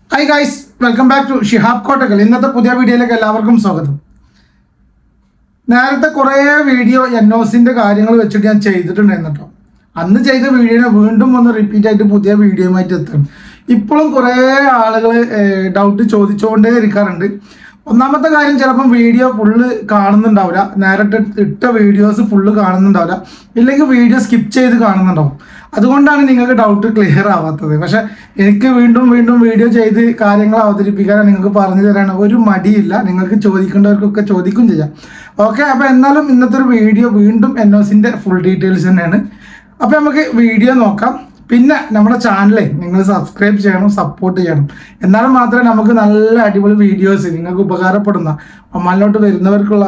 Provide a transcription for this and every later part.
Hi guys, welcome back to Shihab Kotakal. ഇന്നത്തെ പുതിയ വീഡിയോയിലേക്ക് എല്ലാവർക്കും സ്വാഗതം. നേരത്തെ കുറേ വീഡിയോ എൻഒസിന്റെ കാര്യങ്ങൾ വെച്ചിട്ട് ഞാൻ ചെയ്തിട്ടുണ്ടായിരുന്നു കേട്ടോ. അന്ന് ചെയ്ത വീഡിയോനെ വീണ്ടും ഒന്ന് റിപ്പീറ്റ് ആയിട്ട് പുതിയ വീഡിയോയുമായിട്ട് എത്തണം. ഇപ്പോഴും കുറേ ആളുകൾ ഡൗട്ട് ചോദിച്ചുകൊണ്ടേ ഇരിക്കാറുണ്ട്. ഒന്നാമത്തെ കാര്യം ചിലപ്പം വീഡിയോ ഫുള്ള് കാണുന്നുണ്ടാവില്ല, നേരിട്ട് ഇട്ട വീഡിയോസ് ഫുള്ള് കാണുന്നുണ്ടാവില്ല, ഇല്ലെങ്കിൽ വീഡിയോ സ്കിപ്പ് ചെയ്ത് കാണുന്നുണ്ടാവും. അതുകൊണ്ടാണ് നിങ്ങൾക്ക് ഡൗട്ട് ക്ലിയർ ആവാത്തത്. പക്ഷെ എനിക്ക് വീണ്ടും വീഡിയോ ചെയ്ത് കാര്യങ്ങൾ അവതരിപ്പിക്കാൻ നിങ്ങൾക്ക് പറഞ്ഞു തരാൻ ഒരു മടിയില്ല. നിങ്ങൾക്ക് ചോദിക്കേണ്ടവർക്കൊക്കെ ചോദിക്കും ചെയ്യാം. ഓക്കെ, അപ്പോൾ എന്നാലും ഇന്നത്തെ ഒരു വീഡിയോ വീണ്ടും എൻഒസിൻ്റെ ഫുൾ ഡീറ്റെയിൽസ് തന്നെയാണ്. അപ്പോൾ നമുക്ക് വീഡിയോ നോക്കാം. പിന്നെ നമ്മുടെ ചാനലേ നിങ്ങൾ സബ്സ്ക്രൈബ് ചെയ്യണം, സപ്പോർട്ട് ചെയ്യണം. എന്നാലും മാത്രമേ നമുക്ക് നല്ല അടിപൊളി വീഡിയോസ് നിങ്ങൾക്ക് ഉപകാരപ്പെടുന്ന ഒമാനിലോട്ട് വരുന്നവർക്കുള്ള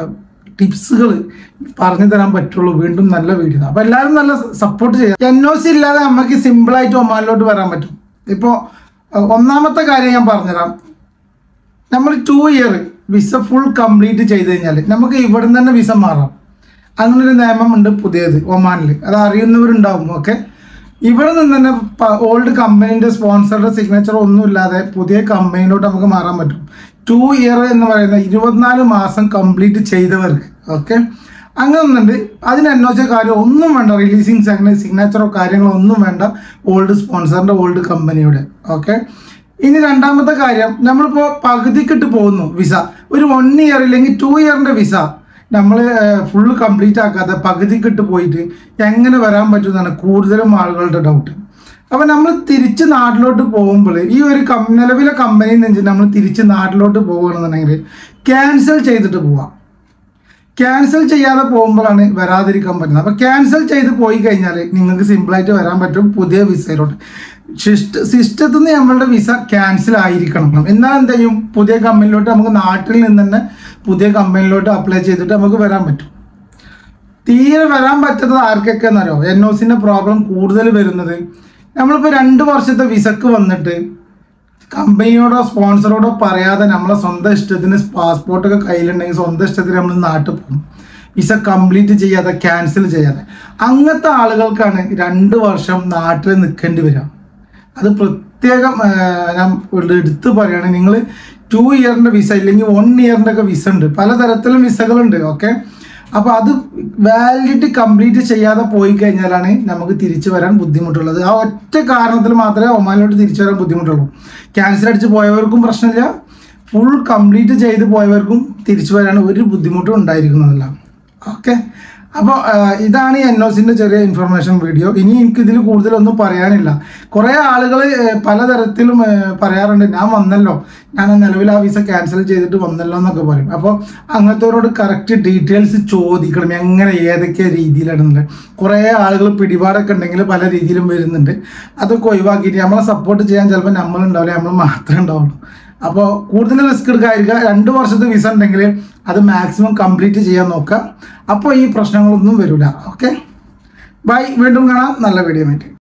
ടിപ്സുകൾ പറഞ്ഞു തരാൻ പറ്റുള്ളൂ. വീണ്ടും നല്ല വീഡിയോ. അപ്പോൾ എല്ലാവരും നല്ല സപ്പോർട്ട് ചെയ്യാം. എൻഒസി ഇല്ലാതെ നമുക്ക് സിമ്പിളായിട്ട് ഒമാനിലോട്ട് വരാൻ പറ്റും. ഇപ്പോൾ ഒന്നാമത്തെ കാര്യം ഞാൻ പറഞ്ഞുതരാം. നമ്മൾ 2 ഇയർ വിസ ഫുൾ കംപ്ലീറ്റ് ചെയ്ത് കഴിഞ്ഞാൽ നമുക്ക് ഇവിടെ നിന്ന് തന്നെ വിസ മാറാം. അങ്ങനൊരു നിയമമുണ്ട് പുതിയത് ഒമാനിൽ. അത് അറിയുന്നവരുണ്ടാവും. ഓക്കെ, ഇവിടെ നിന്ന് തന്നെ ഓൾഡ് കമ്പനീൻ്റെ സ്പോൺസറുടെ സിഗ്നേച്ചർ ഒന്നുമില്ലാതെ പുതിയ കമ്പനിയിലോട്ട് നമുക്ക് മാറാൻ പറ്റും. 2 ഇയർ എന്ന് പറയുന്ന 24 മാസം കംപ്ലീറ്റ് ചെയ്തവർക്ക്. ഓക്കെ, അങ്ങനെ ഒന്നുണ്ട്. അതിന് എൻഒസി കാര്യം ഒന്നും വേണ്ട, റിലീസിങ് സിഗ്നേച്ചറോ കാര്യങ്ങളോ ഒന്നും വേണ്ട ഓൾഡ് സ്പോൺസറിൻ്റെ ഓൾഡ് കമ്പനിയുടെ. ഓക്കെ, ഇനി രണ്ടാമത്തെ കാര്യം, നമ്മളിപ്പോൾ പകുതിക്കിട്ട് പോകുന്നു വിസ. ഒരു 1 ഇയർ ഇല്ലെങ്കിൽ 2 ഇയറിൻ്റെ വിസ നമ്മൾ ഫുള്ള് കംപ്ലീറ്റ് ആക്കാതെ പകുതിക്കിട്ട് പോയിട്ട് എങ്ങനെ വരാൻ പറ്റുമെന്നാണ് കൂടുതലും ആളുകളുടെ ഡൗട്ട്. അപ്പോൾ നമ്മൾ തിരിച്ച് നാട്ടിലോട്ട് പോകുമ്പോൾ ഈ ഒരു നിലവിലെ കമ്പനിയിൽ നിന്ന് നമ്മൾ തിരിച്ച് നാട്ടിലോട്ട് പോകുകയാണെന്നുണ്ടെങ്കിൽ ക്യാൻസൽ ചെയ്തിട്ട് പോവാം. ക്യാൻസൽ ചെയ്യാതെ പോകുമ്പോഴാണ് വരാതിരിക്കാൻ പറ്റുന്നത്. അപ്പോൾ ക്യാൻസൽ ചെയ്ത് പോയി കഴിഞ്ഞാൽ നിങ്ങൾക്ക് സിമ്പിളായിട്ട് വരാൻ പറ്റും പുതിയ വിസയിലോട്ട്. സിസ്റ്റത്തിൽ നിന്ന് നമ്മളുടെ വിസ ക്യാൻസൽ ആയിരിക്കണം. എന്നാൽ എന്ത് ചെയ്യും, പുതിയ കമ്പനിയിലോട്ട് നമുക്ക് നാട്ടിൽ നിന്ന് തന്നെ പുതിയ കമ്പനിയിലോട്ട് അപ്ലൈ ചെയ്തിട്ട് നമുക്ക് വരാൻ പറ്റും. തീരെ വരാൻ പറ്റുന്നത് ആർക്കൊക്കെ എന്നറിയോ? എൻഒസിൻ്റെ പ്രോബ്ലം കൂടുതൽ വരുന്നത് നമ്മളിപ്പോൾ 2 വർഷത്തെ വിസക്ക് വന്നിട്ട് കമ്പനിയോടോ സ്പോൺസറോടോ പറയാതെ നമ്മളെ സ്വന്തം ഇഷ്ടത്തിന് പാസ്പോർട്ടൊക്കെ കയ്യിലുണ്ടെങ്കിൽ സ്വന്തം ഇഷ്ടത്തിന് നമ്മൾ നാട്ടിൽ പോകും. വിസ കംപ്ലീറ്റ് ചെയ്യാതെ ക്യാൻസൽ ചെയ്യാതെ. അങ്ങനത്തെ ആളുകൾക്കാണ് 2 വർഷം നാട്ടിൽ നിൽക്കേണ്ടി വരിക. അത് പ്രത്യേകം ഞാൻ എടുത്ത് പറയുകയാണ്. നിങ്ങൾ 2 ഇയറിൻ്റെ വിസ ഇല്ലെങ്കിൽ 1 ഇയറിൻ്റെ ഒക്കെ വിസ ഉണ്ട്, പലതരത്തിലും വിസകളുണ്ട്. ഓക്കെ, അപ്പോൾ അത് വാലിഡിറ്റി കംപ്ലീറ്റ് ചെയ്യാതെ പോയി കഴിഞ്ഞാലാണ് നമുക്ക് തിരിച്ചു വരാൻ ബുദ്ധിമുട്ടുള്ളത്. ആ ഒറ്റ കാരണത്തിൽ മാത്രമേ ഒമാനിലോട്ട് തിരിച്ചു വരാൻ ബുദ്ധിമുട്ടുള്ളൂ. ക്യാൻസൽ അടിച്ച് പോയവർക്കും പ്രശ്നമില്ല, ഫുൾ കംപ്ലീറ്റ് ചെയ്ത് പോയവർക്കും തിരിച്ചു വരാൻ ഒരു ബുദ്ധിമുട്ടും ഉണ്ടായിരിക്കുന്നതല്ല. ഓക്കെ, അപ്പോൾ ഇതാണ് എൻഒസിൻ്റെ ചെറിയ ഇൻഫർമേഷൻ വീഡിയോ. ഇനി എനിക്കിതിൽ കൂടുതലൊന്നും പറയാനില്ല. കുറേ ആളുകൾ പലതരത്തിലും പറയാറുണ്ട്, ഞാൻ വന്നല്ലോ, ഞാൻ നിലവിൽ ആ വിസ ക്യാൻസൽ ചെയ്തിട്ട് വന്നല്ലോ എന്നൊക്കെ പറയും. അപ്പോൾ അങ്ങനത്തെവരോട് കറക്റ്റ് ഡീറ്റെയിൽസ് ചോദിക്കണം, എങ്ങനെ ഏതൊക്കെ രീതിയിലാണെന്നുള്ളത്. കുറേ ആളുകൾ പിടിപാടൊക്കെ ഉണ്ടെങ്കിൽ പല രീതിയിലും വരുന്നുണ്ട്. അതൊക്കെ ഒഴിവാക്കിയിട്ട് നമ്മളെ സപ്പോർട്ട് ചെയ്യാൻ ചിലപ്പോൾ നമ്മളുണ്ടാവില്ല, നമ്മൾ മാത്രമേ ഉണ്ടാവുള്ളൂ. അപ്പോൾ കൂടുതൽ റിസ്ക് എടുക്കാതിരിക്കുക. 2 വർഷത്തെ വിസ ഉണ്ടെങ്കിൽ അത് മാക്സിമം കംപ്ലീറ്റ് ചെയ്യാൻ നോക്കുക. അപ്പോൾ ഈ പ്രശ്നങ്ങളൊന്നും വരില്ല. ഓക്കെ, ബൈ, വീണ്ടും കാണാം നല്ല വീഡിയോ ആയിട്ട്.